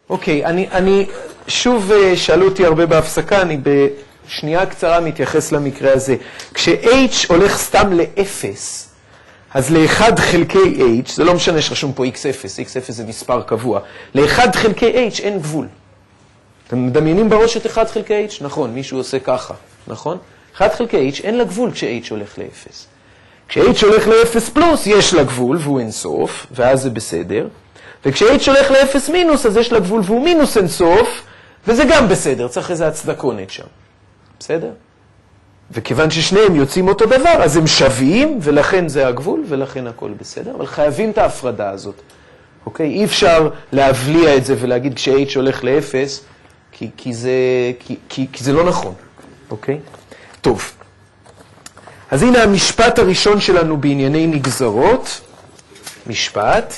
אוקיי, אני שוב שאלו אותי הרבה בהפסקה, אני בשנייה קצרה מתייחס למקרה הזה. כש-h הולך סתם ל-0, אז ל-1 חלקי h, זה לא משנה שרשום פה x0, x0 זה מספר קבוע, ל-1 חלקי h אין גבול. אתם מדמיינים בראש את 1 חלקי h? נכון, מישהו עושה ככה, נכון? 1 חלקי h אין לה גבול כש-h הולך ל-0. כש-h הולך ל-0 פלוס יש לה גבול והוא אינסוף, ואז זה בסדר. וכש-h הולך ל-0 מינוס, אז יש לה גבול והוא מינוס אינסוף, וזה גם בסדר, צריך איזה הצדקונת שם. בסדר? וכיוון ששניהם יוצאים אותו דבר, אז הם שווים, ולכן זה הגבול, ולכן הכל בסדר. אבל חייבים את ההפרדה הזאת. אוקיי? אי אפשר להבליע את זה ולהגיד כש-h הולך ל-0, כי זה לא נכון. אוקיי? טוב. אז הנה המשפט הראשון שלנו בענייני נגזרות. משפט.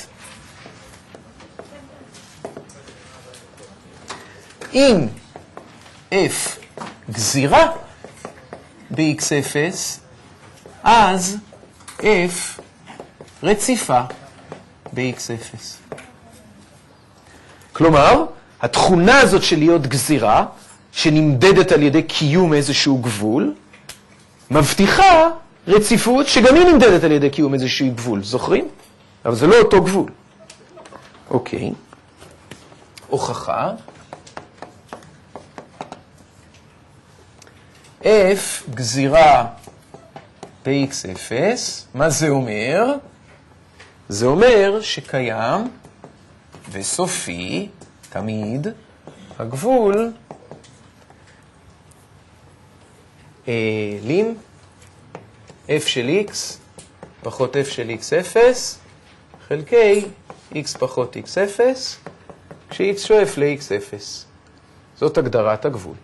אם f גזירה ב-x0, אז f רציפה ב-x0. כלומר, התכונה הזאת של להיות גזירה, שנמדדת על ידי קיום איזשהו גבול, מבטיחה רציפות שגם היא נמדדת על ידי קיום איזשהו גבול. זוכרים? אבל זה לא אותו גבול. אוקיי. הוכחה. f גזירה ב-x0, מה זה אומר? זה אומר שקיים וסופי תמיד הגבול לים f של x פחות f של x0 חלקי x פחות x0 כש-x שואף ל-x0. זאת הגדרת הגבול.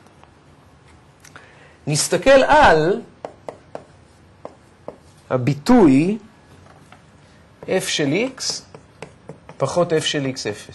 נסתכל על הביטוי f של x פחות f של x0.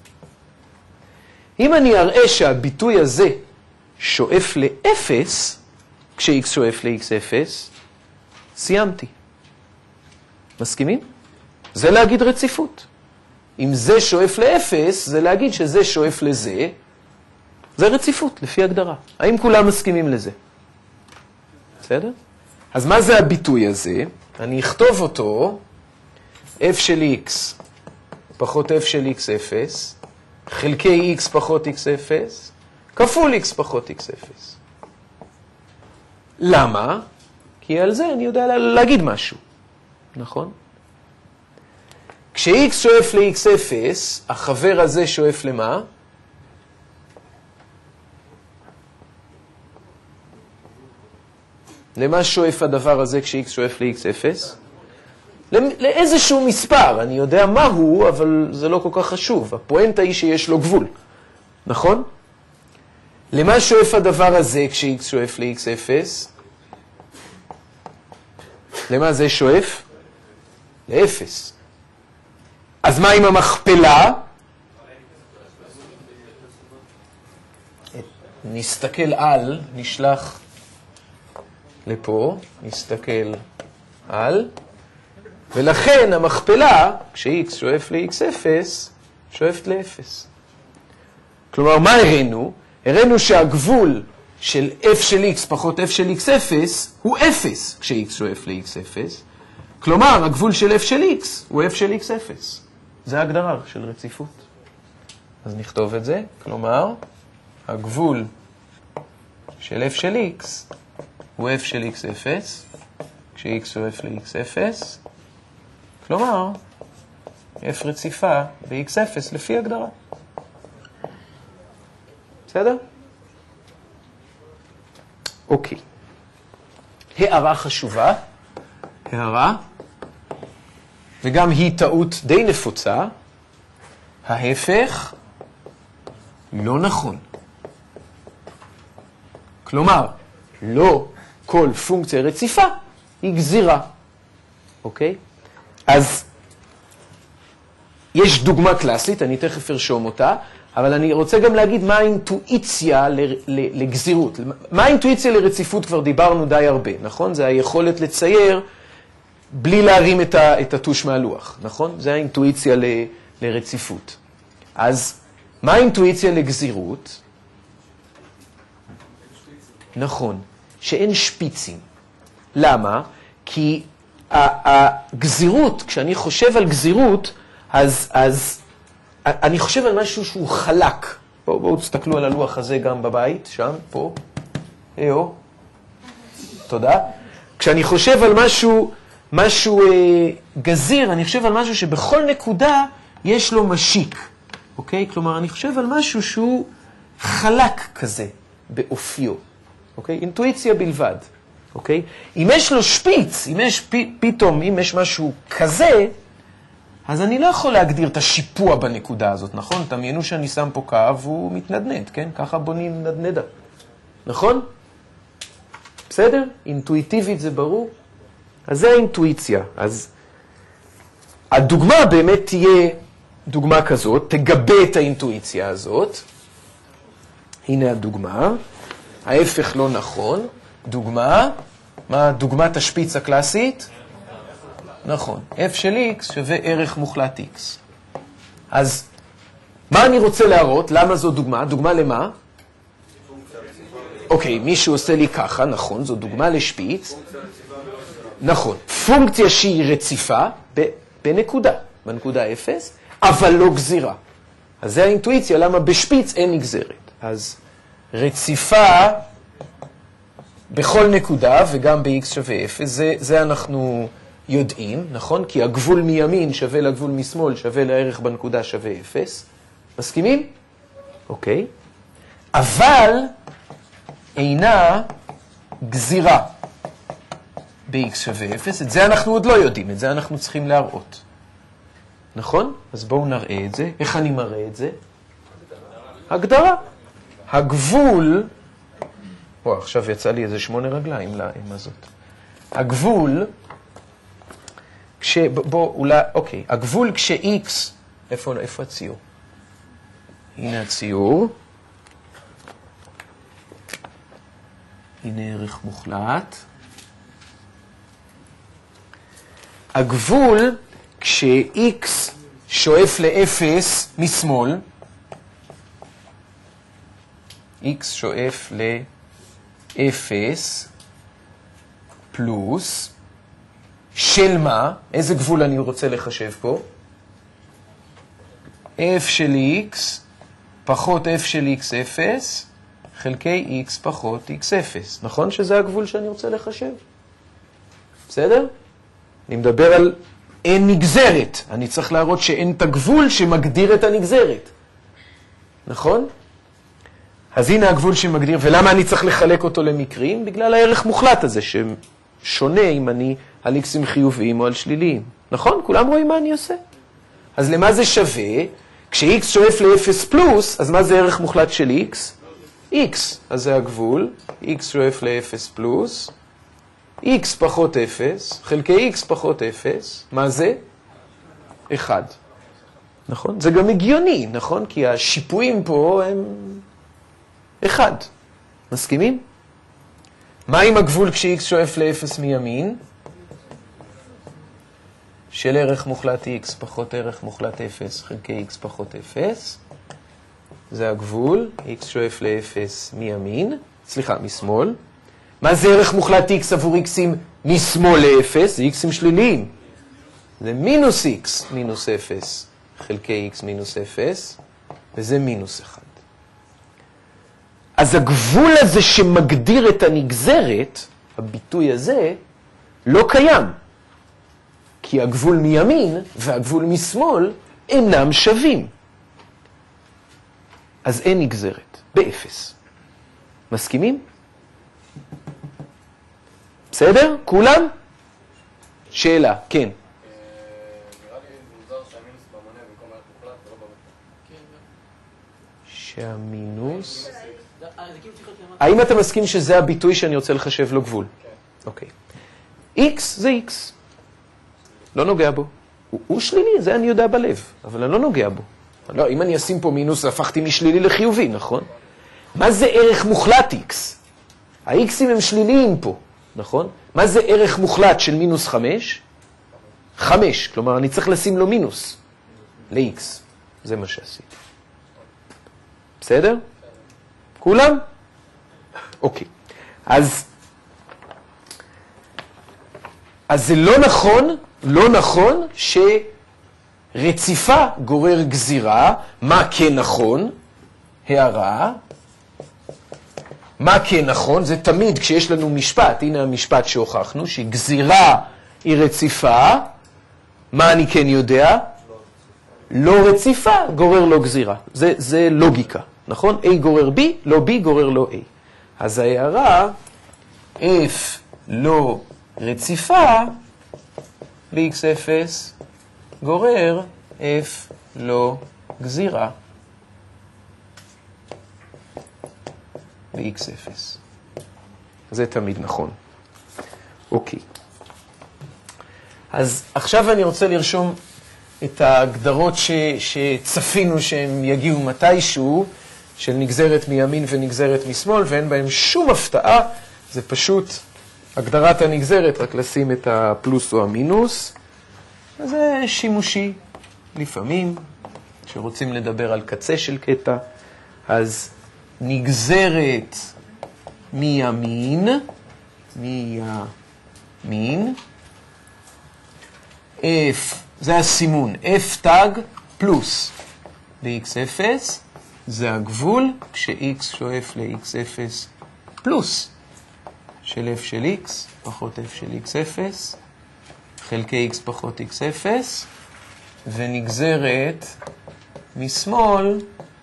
אם אני אראה שהביטוי הזה שואף ל-0, כש-x שואף ל-x0, סיימתי. מסכימים? זה להגיד רציפות. אם זה שואף ל-0, זה להגיד שזה שואף לזה, זה רציפות, לפי הגדרה. האם כולם מסכימים לזה? בסדר? אז מה זה הביטוי הזה? אני אכתוב אותו, f של x פחות f של x0, חלקי x פחות x0, כפול x פחות x0. למה? כי על זה אני יודע להגיד משהו. נכון? כש-x שואף ל-x0, החבר הזה שואף למה? למה שואף הדבר הזה כש-x שואף ל-x0? לאיזשהו מספר. אני יודע מה הוא, אבל זה לא כל כך חשוב. הפואנטה היא שיש לו גבול. נכון? למה שואף הדבר הזה כש-x שואף ל-x0? למה זה שואף? ל-0. אז מה עם המכפלה? נסתכל על, נשלח לפה, נסתכל על, ולכן המכפלה, כש-x שואף ל-x0, שואפת ל-0. כלומר, מה הראינו? הראינו שהגבול של f של x פחות f של x0 הוא 0 כש-x שואף ל-x0. כלומר, הגבול של f של x הוא f של x0. זה ההגדרה של רציפות. אז נכתוב את זה. כלומר, הגבול של f של x הוא f של x0, כש-x שואף ל-x0. כלומר, f רציפה ב-x0 לפי הגדרה. בסדר? אוקיי. הערה חשובה. הערה, וגם היא טעות די נפוצה. ההפך לא נכון. כלומר, לא כל פונקציה רציפה היא גזירה. אוקיי? אז יש דוגמה קלאסית, אני תכף ארשום אותה, אבל אני רוצה גם להגיד מה האינטואיציה לגזירות. מה האינטואיציה לרציפות כבר דיברנו די הרבה, נכון? זה היכולת לצייר בלי להרים את הטוש מהלוח, נכון? זה האינטואיציה לרציפות. אז מה האינטואיציה לגזירות? נכון, שאין שפיצים. למה? כי הגזירות, כשאני חושב על גזירות, אז אני חושב על משהו שהוא חלק. בואו תסתכלו על הלוח הזה גם בבית, שם, פה. תודה. כשאני חושב על משהו גזיר, אני חושב על משהו שבכל נקודה יש לו משיק. אוקיי? כלומר, אני חושב על משהו שהוא חלק כזה באופיו. אוקיי? אינטואיציה בלבד. אוקיי? אם יש לו שפיץ, אם יש משהו כזה, אז אני לא יכול להגדיר את השיפוע בנקודה הזאת, נכון? תמיינו שאני שם פה קו, הוא מתנדנד, כן? ככה בונים נדנדה. נכון? בסדר? אינטואיטיבית זה ברור? אז זה האינטואיציה. אז הדוגמה באמת תהיה דוגמה כזאת, תגבה את האינטואיציה הזאת. הנה הדוגמה. ההפך לא נכון. דוגמה, מה דוגמת השפיץ הקלאסית? נכון. f של x שווה ערך מוחלט x. אז מה אני רוצה להראות? למה זו דוגמה? דוגמה למה? אוקיי, מישהו עושה לי ככה, נכון, זו דוגמה לשפיץ. נכון. פונקציה שהיא רציפה בנקודה, בנקודה 0, אבל לא גזירה. אז זה האינטואיציה, למה בשפיץ אין נגזרת. אז רציפה בכל נקודה, וגם ב-x שווה 0, זה אנחנו יודעים, נכון? כי הגבול מימין שווה לגבול משמאל, שווה לערך בנקודה שווה 0. מסכימים? אוקיי. אבל אינה גזירה ב-x שווה 0. את זה אנחנו עוד לא יודעים, את זה אנחנו צריכים להראות. נכון? אז בואו נראה את זה. איך אני מראה את זה? הגדרה. הגבול, עכשיו יצא לי איזה 8 רגליים לאם הזאת. הגבול, אוקיי, הגבול כש-x, איפה הציור? הנה הציור. הנה ערך מוחלט. הגבול כש-x שואף ל-0 משמאל, x שואף ל-0 פלוס, של מה? איזה גבול אני רוצה לחשב פה? f של x פחות f של x0 חלקי x פחות x0. נכון שזה הגבול שאני רוצה לחשב? בסדר? אני מדבר על אין נגזרת. אני צריך להראות שאין את הגבול שמגדיר את הנגזרת. נכון? אז הנה הגבול שמגדיר, ולמה אני צריך לחלק אותו למקרים? בגלל הערך מוחלט הזה, ששונה אם אני על x'ים חיוביים או על שליליים. נכון? כולם רואים מה אני עושה? אז למה זה שווה? כש-x שואף ל-0 פלוס, אז מה זה ערך מוחלט של x? x. אז זה הגבול, x שואף ל-0 פלוס, x פחות 0, חלקי x פחות 0, מה זה? 1. נכון? זה גם הגיוני, נכון? כי השיפועים פה הם 1. מסכימים? מה עם הגבול כש-x שואף ל-0 מימין? של ערך מוחלט x פחות ערך מוחלט 0 חלקי x פחות 0. זה הגבול, x שואף ל-0 מימין, סליחה, משמאל. מה זה ערך מוחלט x עבור x'ים משמאל ל-0? זה x'ים שליליים. זה מינוס x מינוס 0 חלקי x מינוס 0, וזה מינוס 1. אז הגבול הזה שמגדיר את הנגזרת, הביטוי הזה, לא קיים. כי הגבול מימין והגבול משמאל אינם שווים. אז אין נגזרת, באפס. מסכימים? בסדר? כולם? שאלה, כן. נראה לי מוזר שהמינוס במונה במקום ערך מוחלט ולא במונה. שהמינוס... האם אתה מסכים שזה הביטוי שאני רוצה לחשב לו גבול? כן. אוקיי. x זה x. לא נוגע בו. הוא שלילי, זה אני יודע בלב, אבל אני לא נוגע בו. לא, אם אני אשים פה מינוס, הפכתי משלילי לחיובי, נכון? מה זה ערך מוחלט x? ה-x'ים הם שליליים פה, נכון? מה זה ערך מוחלט של מינוס 5? 5, כלומר אני צריך לשים לו מינוס ל-x. זה מה שעשיתי. בסדר? כולם? אוקיי. אז זה לא נכון שרציפה גורר גזירה. מה כן נכון? הערה. מה כן נכון? זה תמיד כשיש לנו משפט, הנה המשפט שהוכחנו, שגזירה היא רציפה. מה אני כן יודע? לא רציפה גורר לא גזירה. זה לוגיקה, נכון? A גורר B, לא B גורר לא A. אז ההערה, F לא רציפה, ב-x0 גורר F לא גזירה. ב-x0. זה תמיד נכון. אוקיי. אז עכשיו אני רוצה לרשום את ההגדרות שצפינו שהם יגיעו מתישהו, של נגזרת מימין ונגזרת משמאל, ואין בהם שום הפתעה. זה פשוט הגדרת הנגזרת, רק לשים את הפלוס או המינוס. אז זה שימושי לפעמים, שרוצים לדבר על קצה של קטע. אז נגזרת מימין, F, זה הסימון, F תג פלוס ב-x0, זה הגבול כש-x שואף ל-x0 פלוס של f של x פחות f של x0 חלקי x פחות x0, ונגזרת משמאל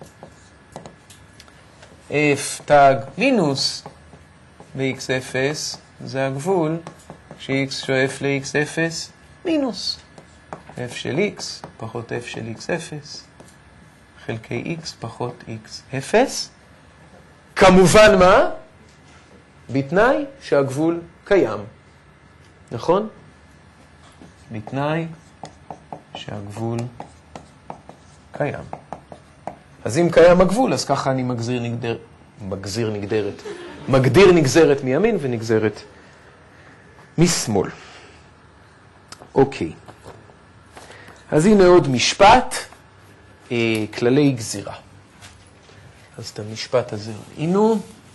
f תג מינוס ב-x0, זה הגבול כש-x שואף ל-x0 מינוס f של x פחות f של x0 חלקי x פחות x0. כמובן מה? בתנאי שהגבול קיים. נכון? בתנאי שהגבול קיים. אז אם קיים הגבול, אז ככה אני מגדיר נגזרת מימין ונגזרת משמאל. אוקיי. אז הנה עוד משפט, כללי גזירה. אז את המשפט הזה ראינו.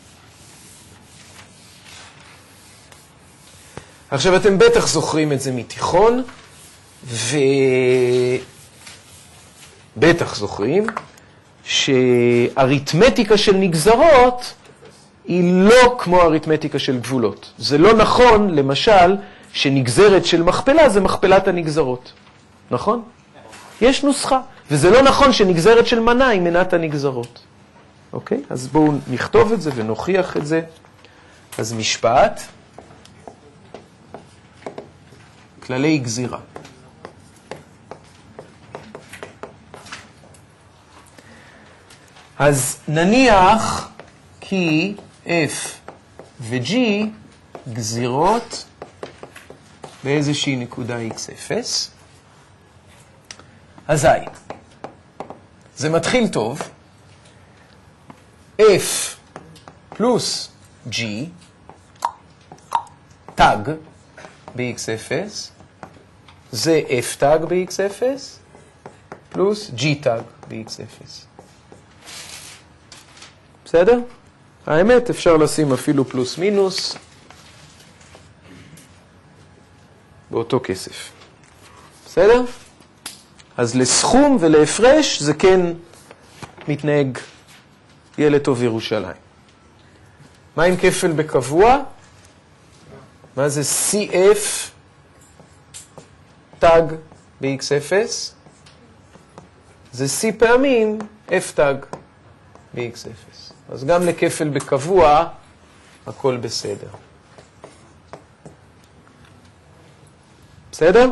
עכשיו אתם בטח זוכרים את זה מתיכון, ובטח זוכרים שאריתמטיקה של נגזרות היא לא כמו אריתמטיקה של גבולות. זה לא נכון, למשל, שנגזרת של מכפלה זה מכפלת הנגזרות. נכון? יש נוסחה. וזה לא נכון שנגזרת של מנה היא מנת הנגזרות. אוקיי? אז בואו נכתוב את זה ונוכיח את זה. אז משפט. כללי גזירה. אז נניח כי F ו-G גזירות באיזושהי נקודה x0. אזי, זה מתחיל טוב. F פלוס G תג ב-x0 זה F תג ב-x0 פלוס G תג ב-x0. בסדר? האמת, אפשר לשים אפילו פלוס מינוס באותו כסף. בסדר? אז לסכום ולהפרש זה כן מתנהג ילד טוב ירושלים. מה עם כפל בקבוע? מה זה CF תג ב-x0? זה C פעמים F תג ב-x0. אז גם לכפל בקבוע הכל בסדר. בסדר?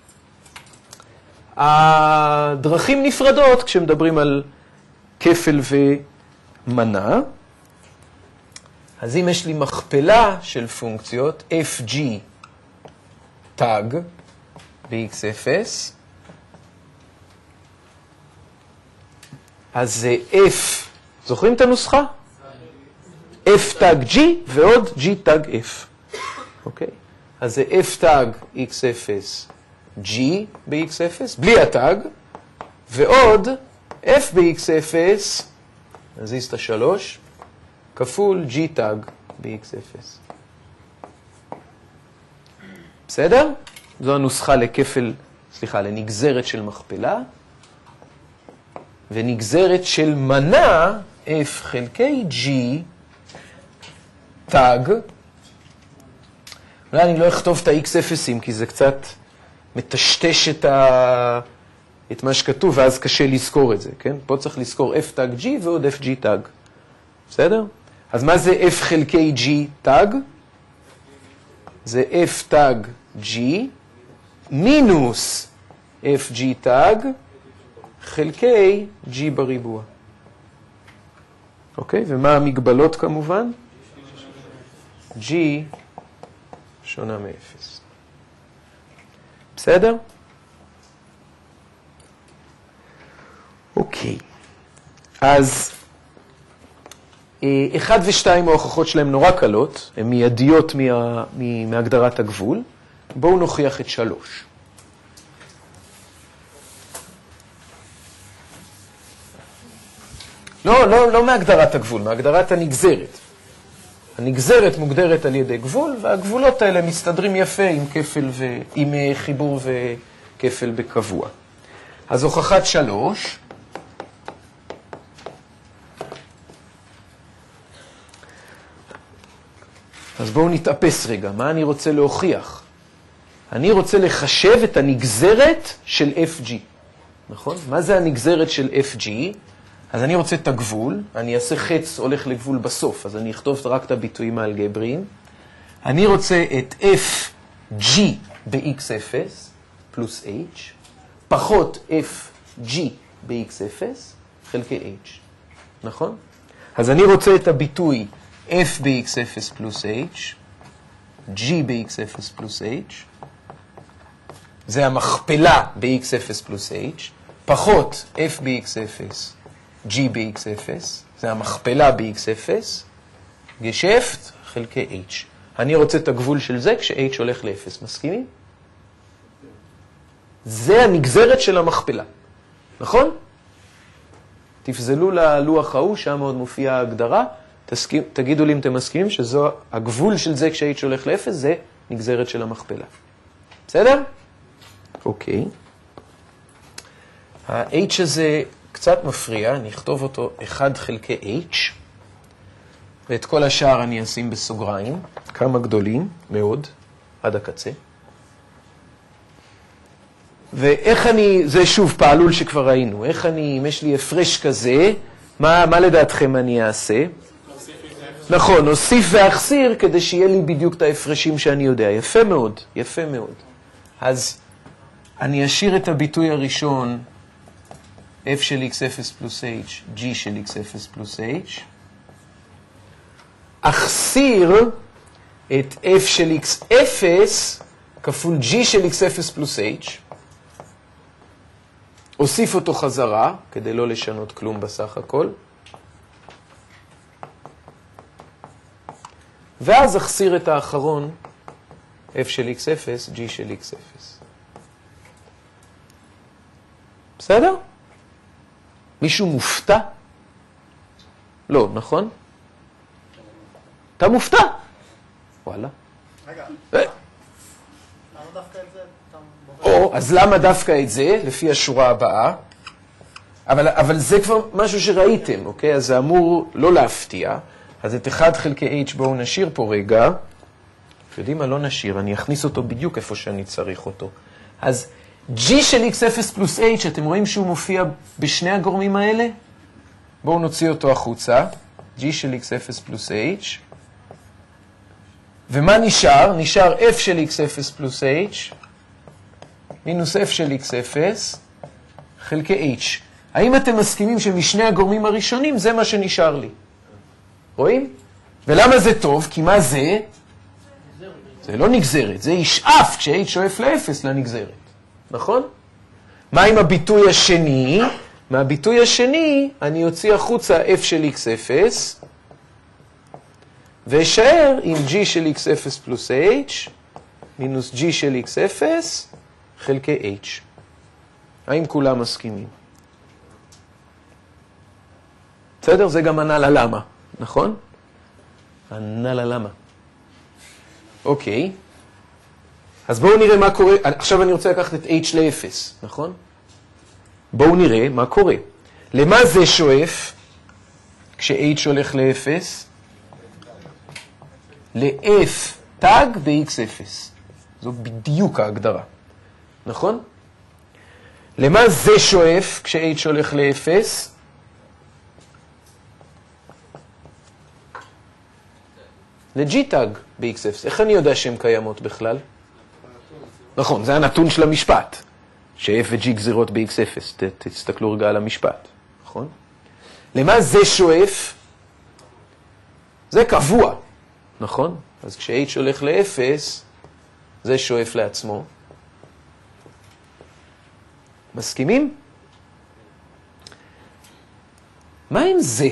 הדרכים נפרדות כשמדברים על כפל ומנה. אז אם יש לי מכפלה של פונקציות fg תג ב-x0, אז זה f, זוכרים את הנוסחה? f תג g ועוד g תג f. אוקיי? אז זה f תג x0 g ב-x0, בלי התג, ועוד f ב-x0 נזיז את ה-3, כפול G תג ב-X0. בסדר? זו הנוסחה לנגזרת של מכפלה, ונגזרת של מנה F חלקי G תג. אולי אני לא אכתוב את ה-X0, כי זה קצת מטשטש את מה שכתוב, ואז קשה לזכור את זה, כן? פה צריך לזכור F תג G ועוד FG תג. בסדר? אז מה זה F חלקי G תג? זה F תג G מינוס FG תג חלקי G בריבוע. אוקיי? ומה המגבלות כמובן? G שונה מ-0. בסדר? אוקיי. אז 1 ו-2 ההוכחות שלהם נורא קלות, הן מיידיות מהגדרת הגבול. בואו נוכיח את 3. לא מהגדרת הגבול, מהגדרת הנגזרת. הנגזרת מוגדרת על ידי גבול, והגבולות האלה מסתדרים יפה עם חיבור וכפל בקבוע. אז הוכחת 3. אז בואו נתאפס רגע, מה אני רוצה להוכיח? אני רוצה לחשב את הנגזרת של FG, נכון? מה זה הנגזרת של FG? אז אני רוצה את הגבול, אני אעשה חץ הולך לגבול בסוף, אז אני אכתוב רק את הביטויים האלגבריים. אני רוצה את FG ב-X0 פלוס H, פחות FG ב-X0 חלקי H, נכון? אז אני רוצה את הביטוי F ב-X0 פלוס H, G ב-X0 פלוס H, זה המכפלה ב-X0 פלוס H, פחות F ב-X0, G ב-X0, זה המכפלה ב-X0, גשפט חלקי H. אני רוצה את הגבול של זה כש-H הולך ל-0. מסכימים? זה הנגזרת של המכפלה. נכון? תפזלו ללוח ההוא, שם עוד מופיעה ההגדרה. תגידו לי אם אתם מסכימים שזו הגבול של זה כש-H הולך ל-0, זה נגזרת של המכפלה. בסדר? אוקיי. ה-H הזה קצת מפריע, אני אכתוב אותו 1 חלקי H, ואת כל השאר אני אשים בסוגריים, כמה גדולים מאוד, עד הקצה. ואיך זה שוב פעלול שכבר ראינו, אם יש לי הפרש כזה, מה לדעתכם אני אעשה? נכון, נוסיף ואחסיר כדי שיהיה לי בדיוק את ההפרשים שאני יודע. יפה מאוד, יפה מאוד. אז אני אשאיר את הביטוי הראשון, F של X0 פלוס H, G של X0 פלוס H. אחסיר את F של X0 כפול G של X0 פלוס H. אוסיף אותו חזרה, כדי לא לשנות כלום בסך הכל. ואז אחסיר את האחרון, F של X0, G של X0. בסדר? מישהו מופתע? לא, נכון? אתה מופתע? וואלה. רגע. למה דווקא את זה? אז למה דווקא את זה, לפי השורה הבאה? אבל זה כבר משהו שראיתם, אוקיי? אז זה אמור לא להפתיע. אז את 1 חלקי H בואו נשאיר פה רגע. יודעים מה? לא נשאיר, אני אכניס אותו בדיוק איפה שאני צריך אותו. אז G של X0 פלוס H, אתם רואים שהוא מופיע בשני הגורמים האלה? בואו נוציא אותו החוצה. G של X0 פלוס H. ומה נשאר? נשאר F של X0 פלוס H מינוס F של X0 חלקי H. האם אתם מסכימים שמשני הגורמים הראשונים זה מה שנשאר לי? רואים? ולמה זה טוב? כי מה זה? זה לא נגזרת, זה ישאף כש-H שואף ל-0 לנגזרת. נכון? מה עם הביטוי השני? מהביטוי השני אני אוציא החוצה F של X0 ואשאר עם G של X0 פלוס H מינוס G של X0 חלקי H. האם כולם מסכימים? בסדר? זה גם ענה ללמה, נכון? ענה ללמה. אוקיי. אז בואו נראה מה קורה. עכשיו אני רוצה לקחת את h ל-0, נכון? בואו נראה מה קורה. למה זה שואף כש-h הולך ל-0? ל-f תג ב-x0. זו בדיוק ההגדרה, נכון? למה זה שואף כש-h הולך ל-0? ל-g תג ב-x0. איך אני יודע שהן קיימות בכלל? נכון, זה הנתון של המשפט. ש-f ו-g גזירות ב-x0. תסתכלו רגע על המשפט, נכון? למה זה שואף? זה קבוע, נכון? אז כש-h הולך ל-0, זה שואף לעצמו. מסכימים? מה עם זה?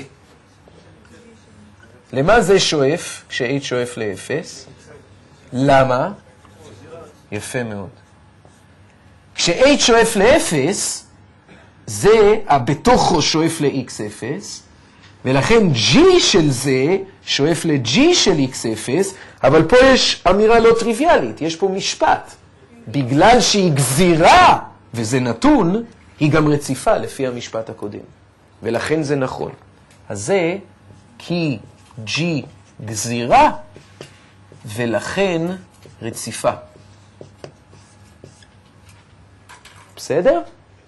למה זה שואף כש-h שואף ל-0? למה? יפה מאוד. כש-h שואף ל-0, זה בתוכו שואף ל-x0, ולכן g של זה שואף ל-g של x0, אבל פה יש אמירה לא טריוויאלית, יש פה משפט. בגלל שהיא גזירה, וזה נתון, היא גם רציפה לפי המשפט הקודם. ולכן זה נכון. אז זה כי g גזירה, ולכן רציפה. בסדר?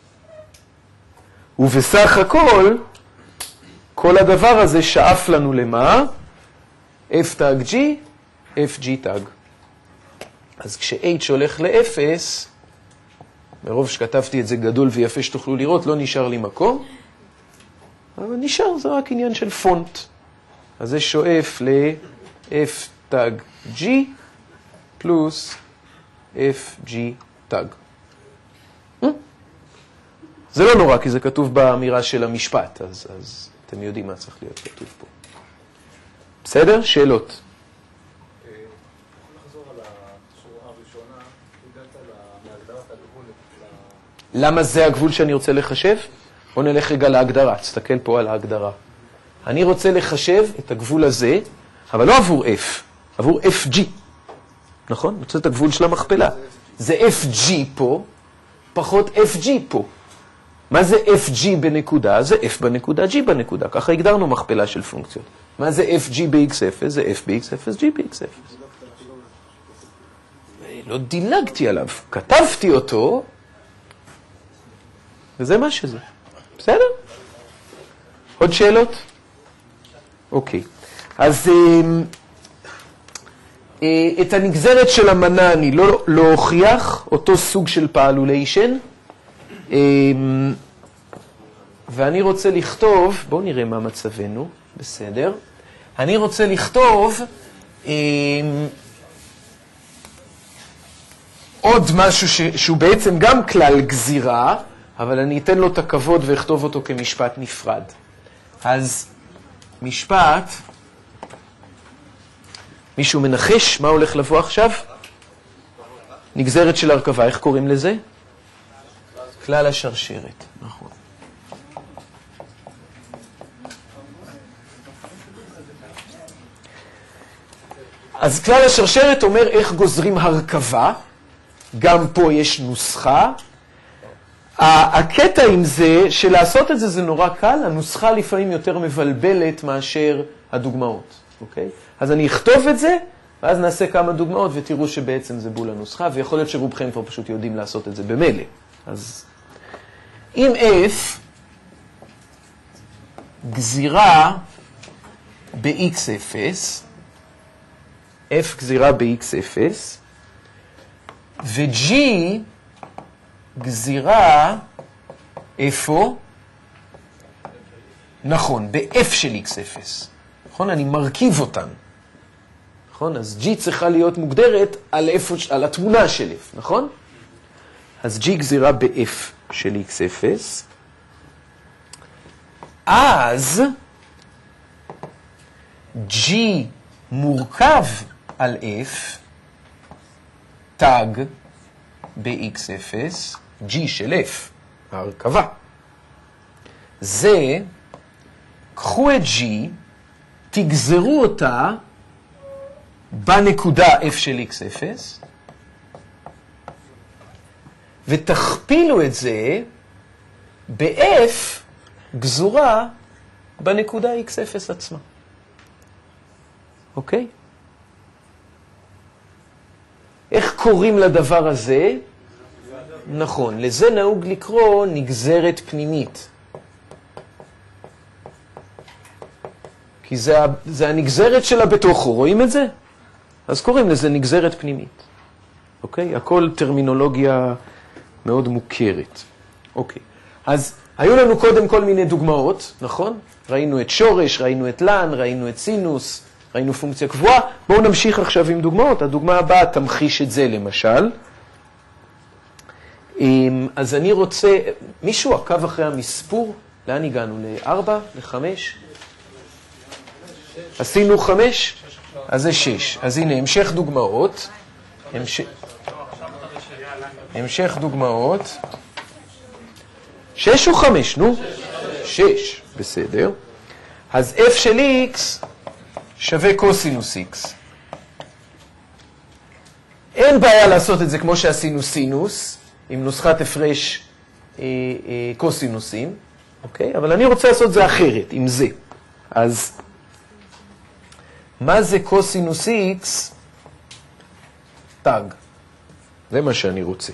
ובסך הכל, כל הדבר הזה שאף לנו למה? f תג g, f g תג. אז כש-h הולך ל-0, מרוב שכתבתי את זה גדול ויפה שתוכלו לראות, לא נשאר לי מקום, אבל נשאר, זה רק עניין של פונט. אז זה שואף ל-f תג g פלוס f g תג. זה לא נורא, כי זה כתוב באמירה של המשפט, אז אתם יודעים מה צריך להיות כתוב פה. בסדר? שאלות. יכול לחזור על השורה הראשונה, הגעת להגדרת הגבול. למה זה הגבול שאני רוצה לחשב? בואו נלך רגע להגדרה, תסתכל פה על ההגדרה. אני רוצה לחשב את הגבול הזה, אבל לא עבור f, עבור fg. נכון? אני רוצה את הגבול של המכפלה. זה fg פה, פחות fg פה. מה זה fg בנקודה? זה f בנקודה, g בנקודה. ככה הגדרנו מכפלה של פונקציות. מה זה fg ב-x0? זה f ב-x0, g ב-x0. לא דילגתי עליו, כתבתי אותו, וזה מה שזה. בסדר? עוד שאלות? אוקיי. אז את הנגזרת של המנה אני לא אוכיח, אותו סוג של פעלוליישן. ואני רוצה לכתוב, בואו נראה מה מצבנו, בסדר. אני רוצה לכתוב עוד משהו שהוא בעצם גם כלל גזירה, אבל אני אתן לו את הכבוד ואכתוב אותו כמשפט נפרד. אז משפט, מישהו מנחש מה הולך לבוא עכשיו? נגזרת של הרכבה, איך קוראים לזה? כלל השרשרת, נכון. אז כלל השרשרת אומר איך גוזרים הרכבה, גם פה יש נוסחה. הקטע עם זה, שלעשות את זה זה נורא קל, הנוסחה לפעמים יותר מבלבלת מאשר הדוגמאות, אוקיי? אז אני אכתוב את זה, ואז נעשה כמה דוגמאות ותראו שבעצם זה בול הנוסחה, ויכול להיות שרובכם כבר פשוט יודעים לעשות את זה במילא. אז אם f גזירה ב-x0, f גזירה ב-x0, ו-g גזירה איפה? נכון, ב-f של x0. נכון? אני מרכיב אותן. נכון? אז g צריכה להיות מוגדרת על התמונה של f, נכון? אז g גזירה ב-f של x0. אז g מורכב על f תג ב-x0, g של f, ההרכבה. זה קחו את G, תגזרו אותה בנקודה f של x0, ותכפילו את זה ב-f גזורה בנקודה x0 עצמה. אוקיי? איך קוראים לדבר הזה? נכון, לזה נהוג לקרוא נגזרת פנימית. כי זה הנגזרת שלה בתוכו, רואים את זה? אז קוראים לזה נגזרת פנימית. אוקיי? הכל טרמינולוגיה מאוד מוכרת. אוקיי. אז היו לנו קודם כל מיני דוגמאות, נכון? ראינו את שורש, ראינו את לן, ראינו את סינוס, ראינו פונקציה קבועה. בואו נמשיך עכשיו עם דוגמאות. הדוגמה הבאה תמחיש את זה למשל. אז אני רוצה, מישהו עקב אחרי המספור? לאן הגענו? ל-4? ל-5? עשינו 5? אז זה 6. אז הנה, המשך דוגמאות. המשך דוגמאות. 6 או 5, נו? 6, בסדר. אז f של x שווה קוסינוס x. אין בעיה לעשות את זה כמו שעשינו סינוס, עם נוסחת הפרש קוסינוסים, אוקיי? אבל אני רוצה לעשות זה אחרת, עם זה. אז מה זה קוסינוס x? תג. זה מה שאני רוצה.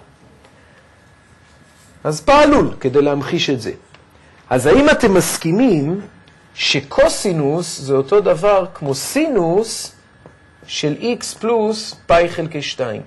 אז פעלול כדי להמחיש את זה. אז האם אתם מסכימים שקוסינוס זה אותו דבר כמו סינוס של x פלוס פאי חלקי 2?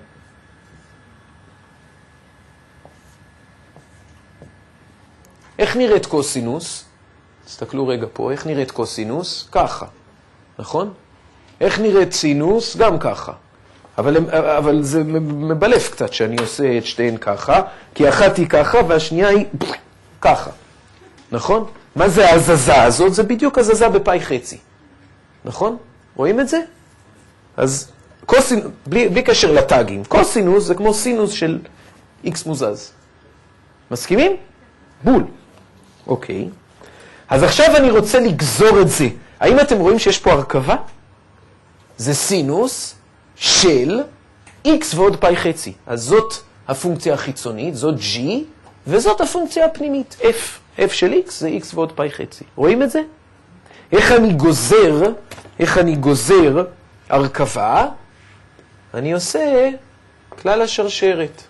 איך נראית קוסינוס? תסתכלו רגע פה, איך נראית קוסינוס? ככה, נכון? איך נראית סינוס? גם ככה. אבל זה מבלף קצת שאני עושה את שתיהן ככה, כי אחת היא ככה והשנייה היא ככה, נכון? מה זה ההזזה הזאת? זה בדיוק הזזה בפאי חצי, נכון? רואים את זה? אז קוסינוס, בלי קשר לטאגים, קוסינוס זה כמו סינוס של x מוזז. מסכימים? בול. אוקיי. אז עכשיו אני רוצה לגזור את זה. האם אתם רואים שיש פה הרכבה? זה סינוס של x ועוד פאי חצי. אז זאת הפונקציה החיצונית, זאת g, וזאת הפונקציה הפנימית, f. f של x זה x ועוד פאי חצי. רואים את זה? איך אני גוזר הרכבה? אני עושה כלל השרשרת.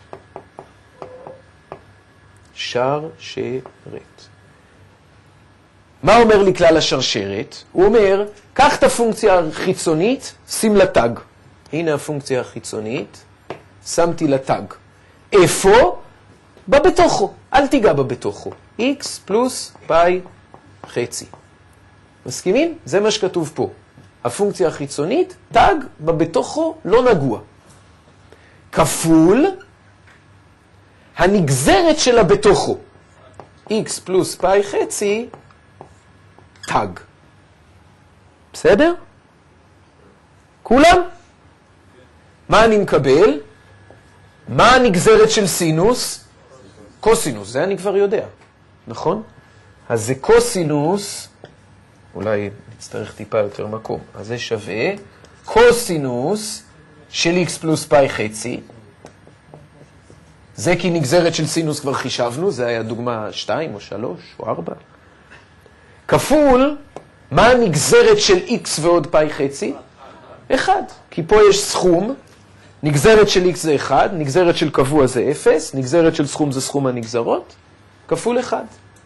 שרשרת. מה אומר לי כלל השרשרת? הוא אומר, קח את הפונקציה החיצונית, שים לה טג. הנה הפונקציה החיצונית, שמתי לה טג. איפה? בבתוכו. אל תיגע בבתוכו. x פלוס פאי חצי. מסכימים? זה מה שכתוב פה. הפונקציה החיצונית, טג בבתוכו לא נגוע. כפול הנגזרת שלה בתוכו. x פלוס פאי חצי, טג. בסדר? כולם? מה אני מקבל? מה הנגזרת של סינוס? קוסינוס, זה אני כבר יודע, נכון? אז זה קוסינוס, אולי נצטרך טיפה יותר מקום, אז זה שווה קוסינוס של x פלוס פאי חצי, זה כי נגזרת של סינוס כבר חישבנו, זה היה דוגמה 2 או 3 או 4, כפול, מה הנגזרת של x ועוד פאי חצי? 1, כי פה יש סכום, נגזרת של x זה 1, נגזרת של קבוע זה 0, נגזרת של סכום זה סכום הנגזרות, כפול 1.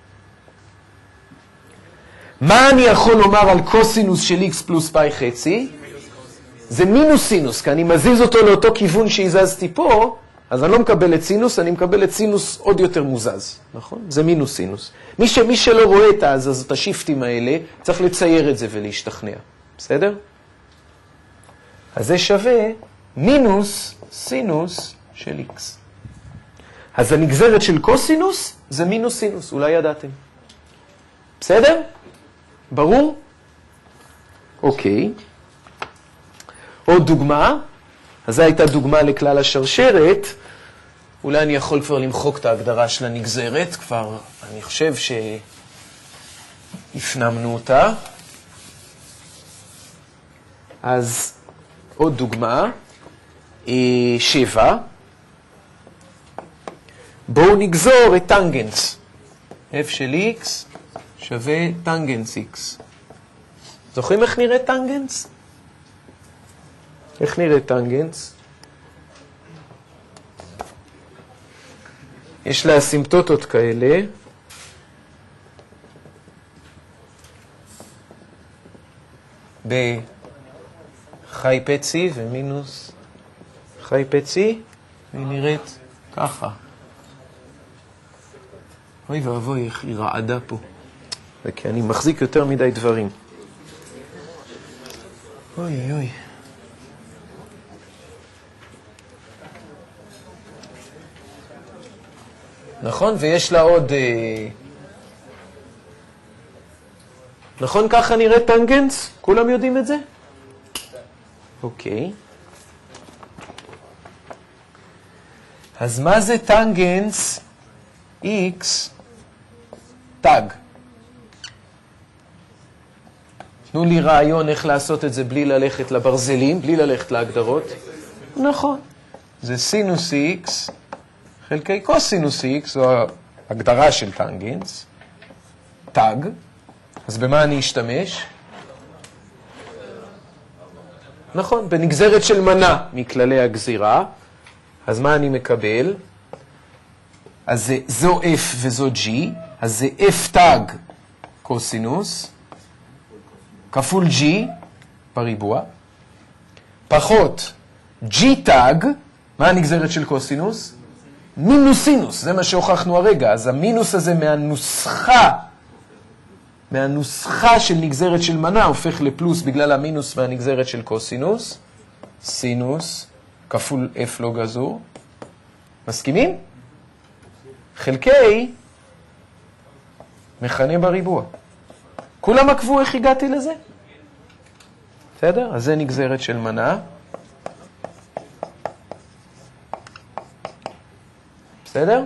מה אני יכול לומר על קוסינוס של x פלוס פאי חצי? זה מינוס סינוס, כי אני מזיז אותו לאותו כיוון שהזזתי פה, אז אני לא מקבל את סינוס, אני מקבל את סינוס עוד יותר מוזז, נכון? זה מינוס סינוס. מי שלא רואה את ההזזות השיפטים האלה, צריך לצייר את זה ולהשתכנע. בסדר? אז זה שווה מינוס סינוס של x. אז הנגזרת של קוסינוס זה מינוס סינוס, אולי ידעתם. בסדר? ברור? אוקיי. עוד דוגמה. אז זו הייתה דוגמה לכלל השרשרת. אולי אני יכול כבר למחוק את ההגדרה של הנגזרת. כבר אני חושב הפנמנו אותה. אז עוד דוגמה, 7. בואו נגזור את טנגנס. f של x שווה טנגנס x. זוכרים איך נראה טנגנס? איך נראה טנגנס? יש לה אסימפטוטות כאלה. בחי פצי ומינוס חי פצי, והיא נראית ככה. אוי ואבוי, איך היא רעדה פה. וכי אני מחזיק יותר מדי דברים. אוי אוי אוי. נכון? ויש לה עוד... נכון ככה נראה טנגנס? כולם יודעים את זה? אוקיי. אז מה זה טנגנס x תג? תנו לי רעיון איך לעשות את זה בלי ללכת לברזלים, בלי ללכת להגדרות. נכון. זה סינוס x חלקי קוסינוס x, זו ההגדרה של טנגנס, תג. אז במה אני אשתמש? נכון, בנגזרת של מנה מכללי הגזירה. אז מה אני מקבל? אז זו f וזו g, אז זה f תג קוסינוס, כפול g בריבוע, פחות g תג, מה הנגזרת של קוסינוס? מינוס סינוס, זה מה שהוכחנו הרגע. אז המינוס הזה מהנוסחה של נגזרת של מנה הופך לפלוס בגלל המינוס מהנגזרת של קוסינוס, סינוס כפול f לא גזור. מסכימים? חלקי מכנה בריבוע. כולם עקבו איך הגעתי לזה? בסדר? אז זה נגזרת של מנה. בסדר?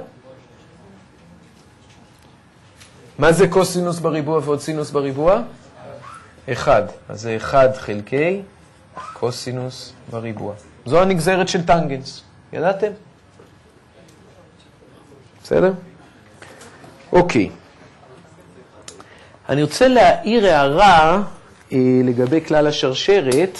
מה זה קוסינוס בריבוע ועוד סינוס בריבוע? 1. אז זה 1 חלקי קוסינוס בריבוע. זו הנגזרת של טנגנס. ידעתם? בסדר? אוקיי. אני רוצה להעיר הערה לגבי כלל השרשרת.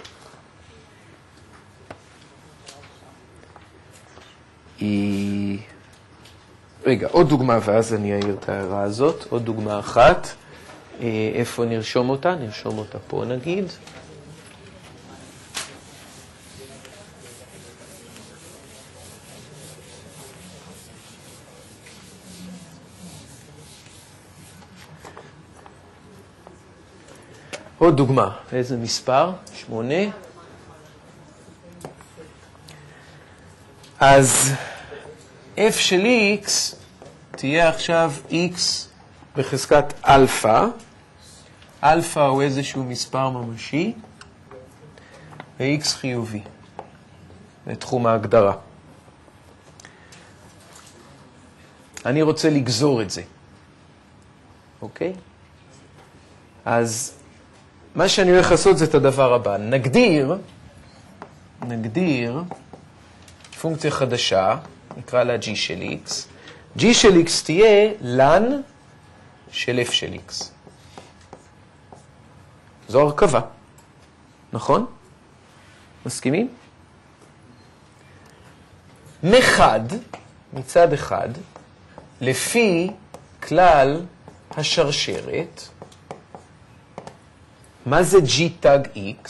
רגע, עוד דוגמה ואז אני אעיר את ההערה הזאת. עוד דוגמה אחת. איפה נרשום אותה? נרשום אותה פה נגיד. עוד דוגמה, איזה מספר? 8. אז f של x תהיה עכשיו x בחזקת אלפא. אלפא הוא איזשהו מספר ממשי, ו-x חיובי. לתחום ההגדרה. אני רוצה לגזור את זה. אוקיי? אז מה שאני הולך לעשות זה את הדבר הבא. נגדיר פונקציה חדשה, נקרא לה g של x. g של x תהיה ln של f של x. זו הרכבה, נכון? מסכימים? מצד אחד, לפי כלל השרשרת, מה זה g תג x?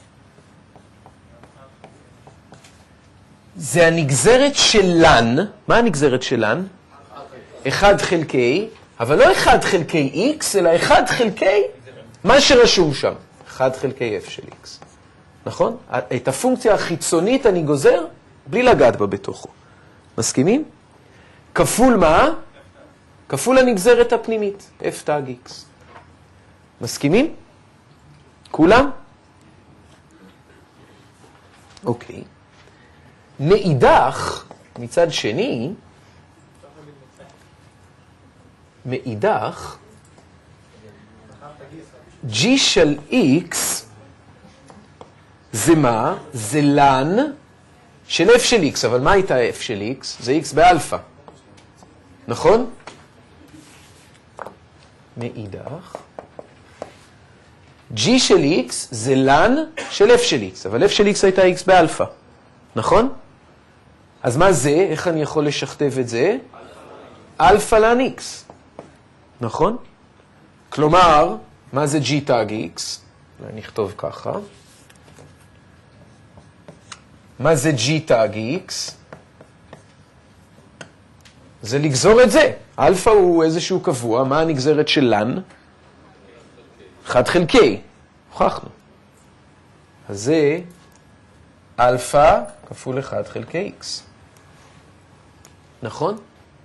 זה הנגזרת של ln. מה הנגזרת של ln? 1 חלקי, אבל לא 1 חלקי x, אלא 1 חלקי מה שרשום שם. 1 חלקי f של x. נכון? את הפונקציה החיצונית אני גוזר בלי לגעת בה בתוכו. מסכימים? כפול מה? כפול הנגזרת הפנימית. f תג x. מסכימים? כולם? אוקיי. מאידך, מצד שני, G של X זה מה? זה ln של F של X, אבל מה הייתה F של X? זה X באלפא, נכון? מאידך. G של X זה ln של F של X, אבל F של X הייתה X באלפא, נכון? אז מה זה? איך אני יכול לשכתב את זה? אלפא ln X, נכון? כלומר, מה זה G תג X? אני נכתוב ככה. מה זה G תג X? זה לגזור את זה. אלפא הוא איזשהו קבוע. מה הנגזרת של ln? 1 חלקי. הוכחנו. אז זה אלפא כפול 1 חלקי X. נכון?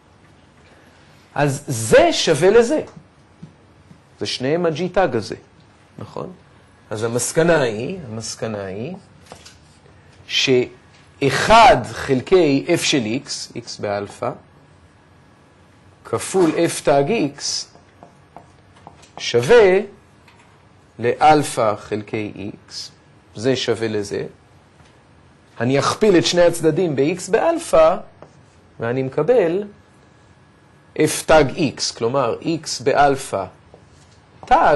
אז זה שווה לזה. זה שניהם ה-G תג הזה. נכון? אז המסקנה היא ש1 חלקי F של X, X באלפא, כפול F תג X, שווה לאלפא חלקי X, זה שווה לזה. אני אכפיל את שני הצדדים ב-X באלפא, ואני מקבל F תג X, כלומר X באלפא תג,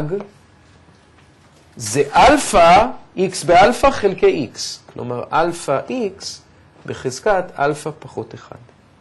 זה אלפא, X באלפא חלקי X, כלומר אלפא X בחזקת אלפא פחות 1.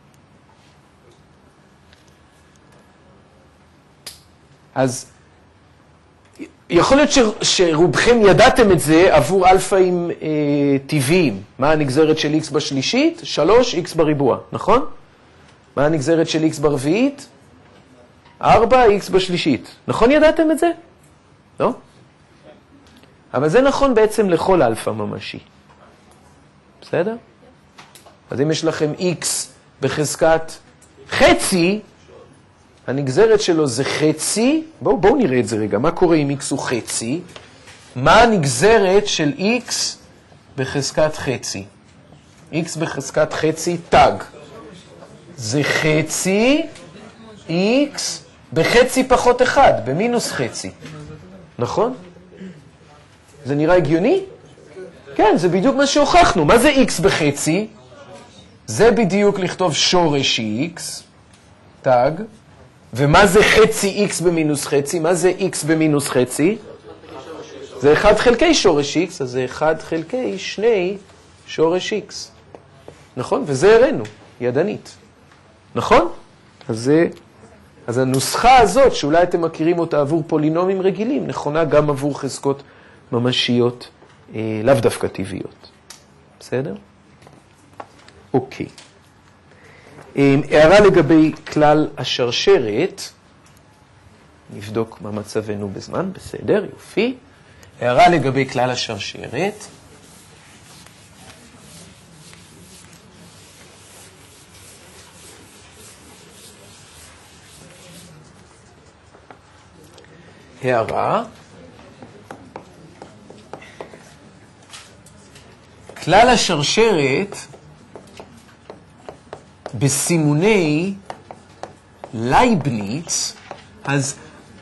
אז יכול להיות שרובכם ידעתם את זה עבור אלפאים טבעיים. מה הנגזרת של X בשלישית? 3X בריבוע, נכון? מה הנגזרת של X ברביעית? 4X בשלישית. נכון ידעתם את זה? לא? אבל זה נכון בעצם לכל אלפא ממשי. בסדר? אז אם יש לכם X בחזקת חצי, הנגזרת שלו זה חצי. בואו נראה את זה רגע. מה קורה אם X הוא חצי? מה הנגזרת של X בחזקת חצי? X בחזקת חצי תג. זה חצי X בחצי פחות 1, במינוס חצי. נכון? זה נראה הגיוני? כן, זה בדיוק מה שהוכחנו. מה זה X בחצי? זה בדיוק לכתוב שורש X, תג. ומה זה חצי X במינוס חצי? מה זה X במינוס חצי? זה 1 חלקי שורש X, אז זה 1 חלקי 2 שורש X. נכון? וזה הראינו, ידנית. נכון? אז הנוסחה הזאת, שאולי אתם מכירים אותה עבור פולינומים רגילים, נכונה גם עבור חזקות ממשיות, לאו דווקא טבעיות. בסדר? אוקיי. הערה לגבי כלל השרשרת, נבדוק מה מצבנו בזמן, בסדר, יופי. הערה לגבי כלל השרשרת. הערה. כלל השרשרת בסימוני לייבניץ, אז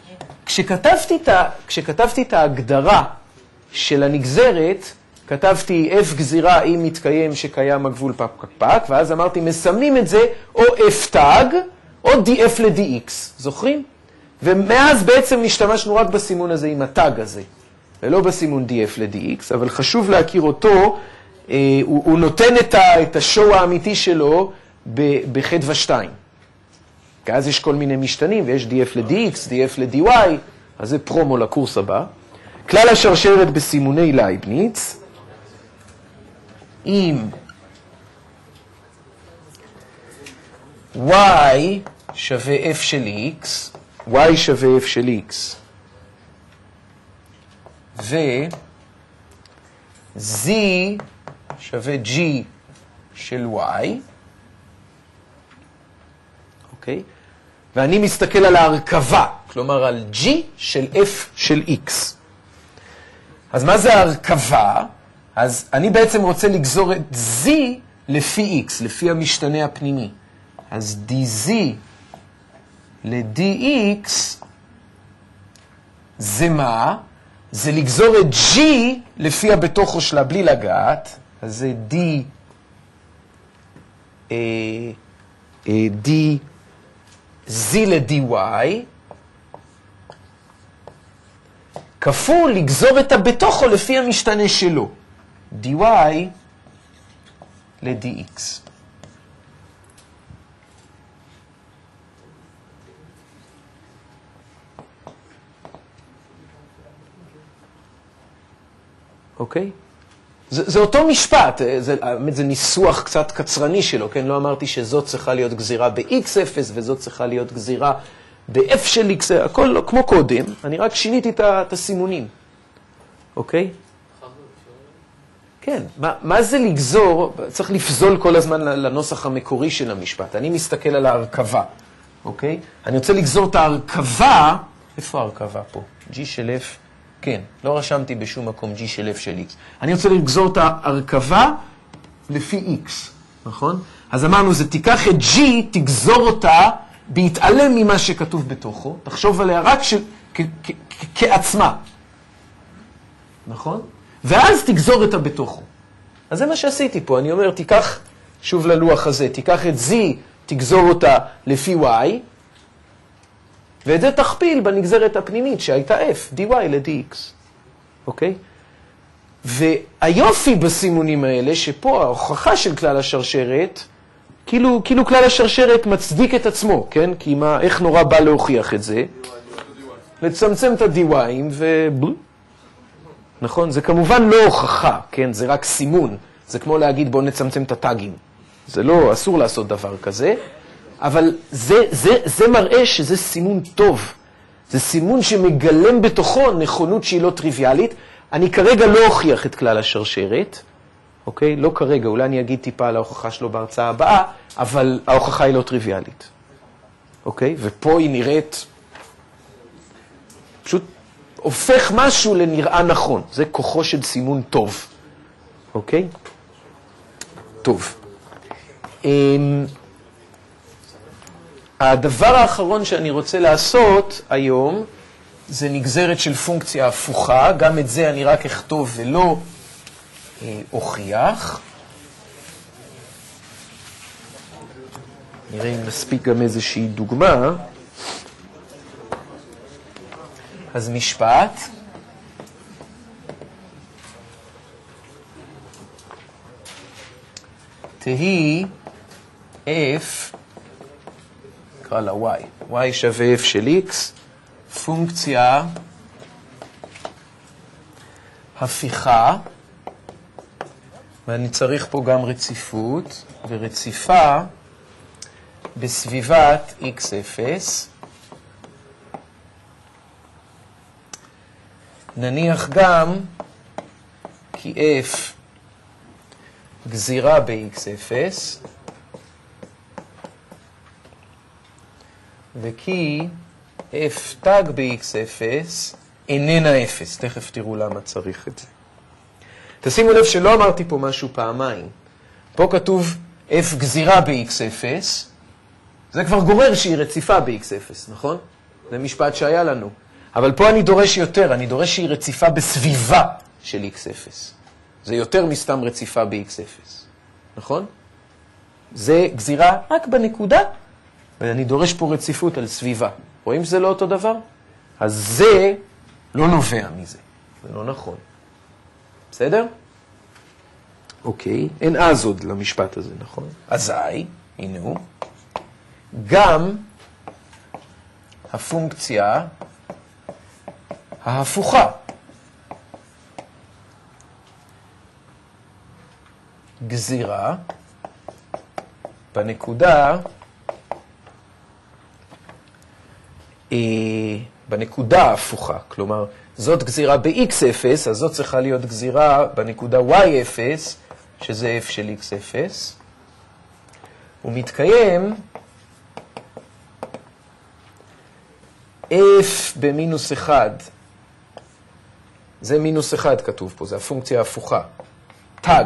כשכתבתי את ההגדרה של הנגזרת, כתבתי F גזירה אם מתקיים שקיים הגבול פק פק פק, ואז אמרתי מסמנים את זה או F תג או dF ל-dx, זוכרים? ומאז בעצם נשתמשנו רק בסימון הזה עם התג הזה, ולא בסימון dF ל-dx, אבל חשוב להכיר אותו, הוא נותן את השואו האמיתי שלו בחדווה 2. כי אז יש כל מיני משתנים, ויש dF ל-dx, dF ל-dy, אז זה פרומו לקורס הבא. כלל השרשרת בסימוני לייבניץ, אם y שווה f של x, y שווה f של x, ו-z שווה g של y, אוקיי? ואני מסתכל על ההרכבה, כלומר על g של f של x. אז מה זה ההרכבה? אז אני בעצם רוצה לגזור את z לפי x, לפי המשתנה הפנימי. אז dz ל-dx זה מה? זה לגזור את G לפי הבתוכו שלה בלי לגעת, אז זה Z ל-dy, כפול לגזור את הבתוכו לפי המשתנה שלו, dy ל-dx. אוקיי? זה אותו משפט, זה ניסוח קצת קצרני שלו, כן? לא אמרתי שזאת צריכה להיות גזירה ב-x0 וזאת צריכה להיות גזירה ב-f של x, הכל כמו קודם, אני רק שיניתי את הסימונים, אוקיי? כן, מה זה לגזור? צריך לפזול כל הזמן לנוסח המקורי של המשפט. אני מסתכל על ההרכבה, אוקיי? אני רוצה לגזור את ההרכבה, איפה ההרכבה פה? G של f, כן, לא רשמתי בשום מקום G של f של x. אני רוצה לגזור את ההרכבה לפי x, נכון? אז אמרנו, זה תיקח את G, תגזור אותה, בהתעלם ממה שכתוב בתוכו, תחשוב עליה רק כעצמה, נכון? ואז תגזור את הבתוכו. אז זה מה שעשיתי פה, אני אומר, תיקח, שוב ללוח הזה, תיקח את Z, תגזור אותה לפי Y, ואת זה תכפיל בנגזרת הפנימית שהייתה F, dy ל-dx, אוקיי? והיופי בסימונים האלה, שפה ההוכחה של כלל השרשרת, כאילו כלל השרשרת מצדיק את עצמו, כן? כי איך נורא בא להוכיח את זה? לצמצם את ה-dy'ים נכון? זה כמובן לא הוכחה, כן? זה רק סימון. זה כמו להגיד בוא נצמצם את הטאגים. זה לא, אסור לעשות דבר כזה, אבל זה מראה שזה סימון טוב. זה סימון שמגלם בתוכו נכונות שהיא לא טריוויאלית. אני כרגע לא אוכיח את כלל השרשרת, אוקיי? לא כרגע, אולי אני אגיד טיפה על ההוכחה שלו בהרצאה הבאה, אבל ההוכחה היא לא טריוויאלית. אוקיי? ופה היא נראית, פשוט הופך משהו לנראה נכון. זה כוחו של סימון טוב. אוקיי? טוב. הדבר האחרון שאני רוצה לעשות היום, זה נגזרת של פונקציה הפוכה. גם את זה אני רק אכתוב ולא הוכיח. נראה אם נספיק גם איזושהי דוגמה. אז משפט. תהי f, נקרא לה y, y שווה f של x, פונקציה הפיכה, ואני צריך פה גם רציפות, ורציפה בסביבת x0, נניח גם כי f גזירה ב-x0, וכי f תג ב-x0 איננה 0. תכף תראו למה צריך את זה. תשימו לב שלא אמרתי פה משהו פעמיים. פה כתוב f גזירה ב-x0, זה כבר גורר שהיא רציפה ב-x0, נכון? זה משפט שהיה לנו. אבל פה אני דורש יותר, אני דורש שהיא רציפה בסביבה של x0. זה יותר מסתם רציפה ב-x0, נכון? זה גזירה רק בנקודה, ואני דורש פה רציפות על סביבה. רואים שזה לא אותו דבר? אז זה לא נובע מזה. זה לא נכון. בסדר? אוקיי, אין אז עוד למשפט הזה, נכון? אזי, הנה הוא, גם הפונקציה ההפוכה גזירה בנקודה ההפוכה. כלומר, זאת גזירה ב-x0, אז זאת צריכה להיות גזירה בנקודה y0, שזה f של x0. הוא מתקיים f במינוס 1. זה מינוס 1 כתוב פה, זה הפונקציה ההפוכה. תג.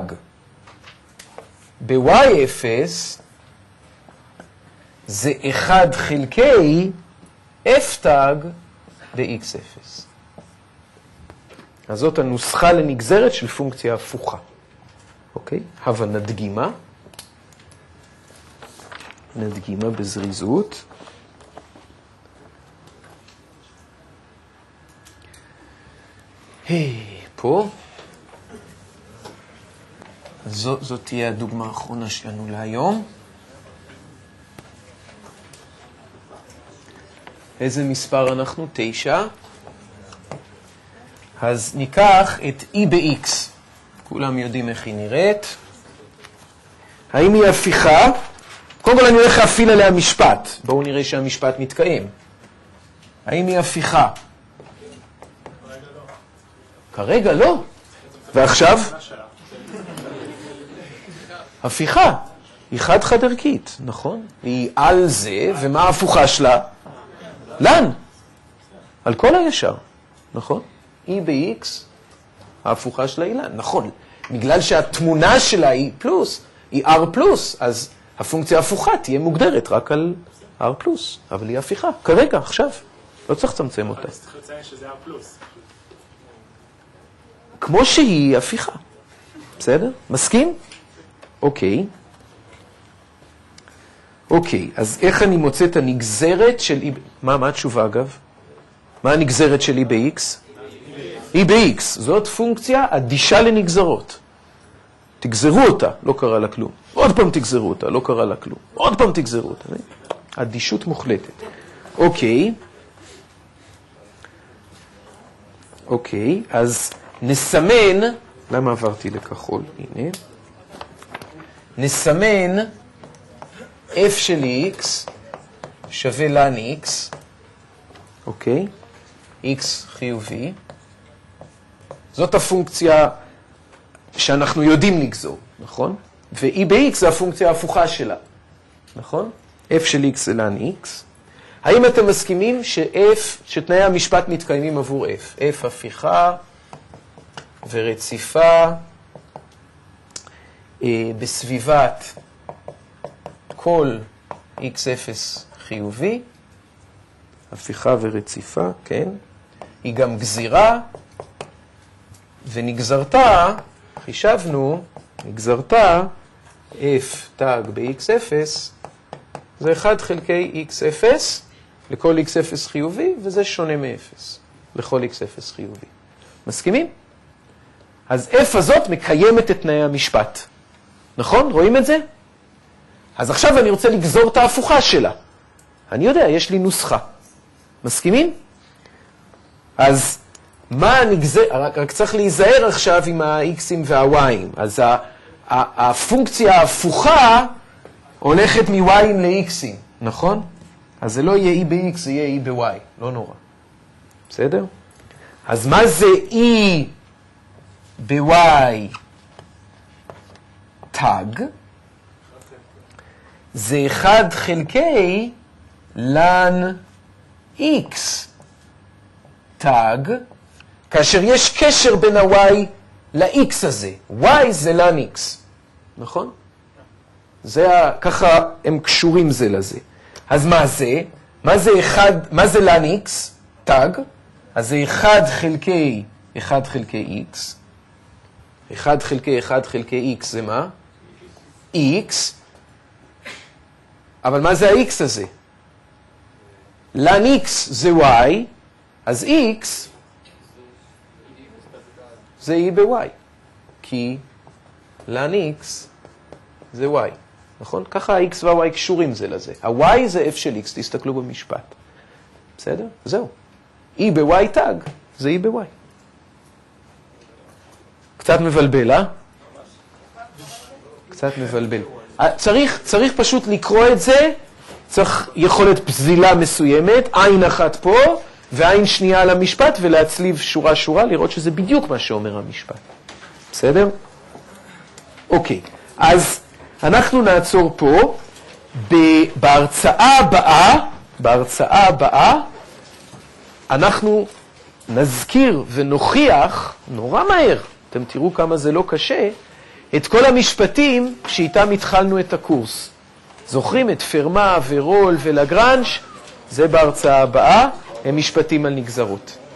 ב-y0 זה 1 חלקי f תג ב-x0. אז זאת הנוסחה לנגזרת של פונקציה הפוכה. אוקיי? הווה נדגימה. נדגימה בזריזות. פה. זאת תהיה הדוגמה האחרונה שלנו להיום. איזה מספר אנחנו? 9. אז ניקח את e ב-x. כולם יודעים איך היא נראית. האם היא הפיכה? קודם כל אני הולך להפעיל עליה משפט. בואו נראה שהמשפט מתקיים. האם היא הפיכה? כרגע לא. ועכשיו? הפיכה. היא חד-חד ערכית, נכון? היא על זה, ומה ההפוכה שלה? לאן? על כל הישר, נכון? e ב-x, ההפוכה שלה היא לאן, נכון. בגלל שהתמונה שלה היא פלוס, היא r פלוס, אז הפונקציה ההפוכה תהיה מוגדרת רק על r פלוס, אבל היא הפיכה, כרגע, עכשיו. לא צריך לצמצם אותה. אז צריך לציין שזה r פלוס. כמו שהיא הפיכה. בסדר? מסכים? אוקיי. אוקיי, אז איך אני מוצא את הנגזרת של e... מה התשובה אגב? מה הנגזרת של e ב-x? e ב-x. זאת פונקציה אדישה לנגזרות. תגזרו אותה, לא קרה לה כלום. עוד פעם תגזרו אותה, לא קרה לה כלום. עוד פעם תגזרו אותה. אדישות מוחלטת. אוקיי. אוקיי, אז נסמן, למה עברתי לכחול? הנה. נסמן f של x שווה לן x, אוקיי? x חיובי. זאת הפונקציה שאנחנו יודעים לגזור, נכון? ו-e ב-x זה הפונקציה ההפוכה שלה, נכון? f של x זה לן x. האם אתם מסכימים שתנאי המשפט מתקיימים עבור f? f הפיכה ורציפה בסביבת כל x0 חיובי, הפיכה ורציפה, כן? היא גם גזירה, ונגזרתה, חישבנו, נגזרתה, f תג ב-x0, זה 1 חלקי x0 לכל x0 חיובי, וזה שונה מ-0 לכל x0 חיובי. מסכימים? אז f הזאת מקיימת את תנאי המשפט. נכון? רואים את זה? אז עכשיו אני רוצה לגזור את ההפוכה שלה. אני יודע, יש לי נוסחה. מסכימים? אז מה נגזר? רק צריך להיזהר עכשיו עם ה-x'ים וה-y'ים. אז הפונקציה ההפוכה הולכת מ-y'ים ל-x'ים, נכון? אז זה לא יהיה e ב-x, זה יהיה e ב-y. לא נורא. בסדר? אז מה זה e ב-y תג? זה 1 חלקי לן x תג, כאשר יש קשר בין ה-y ל-x הזה. y זה לן x, נכון? ככה הם קשורים זה לזה. אז מה זה? מה זה לן x תג? אז זה 1 חלקי x. 1 חלקי 1 חלקי x זה מה? x. אבל מה זה ה-x הזה? לן x זה y, אז x זה e ב-y. כי לן x זה y. נכון? ככה ה-x וה-y קשורים זה לזה. ה-y זה f של x, תסתכלו במשפט. בסדר? זהו. e ב-y תג, זה e ב-y. קצת מבלבל, אה? קצת מבלבל. צריך פשוט לקרוא את זה, צריך יכולת פזילה מסוימת, עין אחת פה ועין שנייה על המשפט, ולהצליב שורה שורה, לראות שזה בדיוק מה שאומר המשפט. בסדר? אוקיי, אז אנחנו נעצור פה. בהרצאה הבאה, אנחנו נזכיר ונוכיח, נורא מהר, אתם תראו כמה זה לא קשה, את כל המשפטים שאיתם התחלנו את הקורס. זוכרים את פרמה ורול ולגרנז'? זה בהרצאה הבאה, הם משפטים על נגזרות.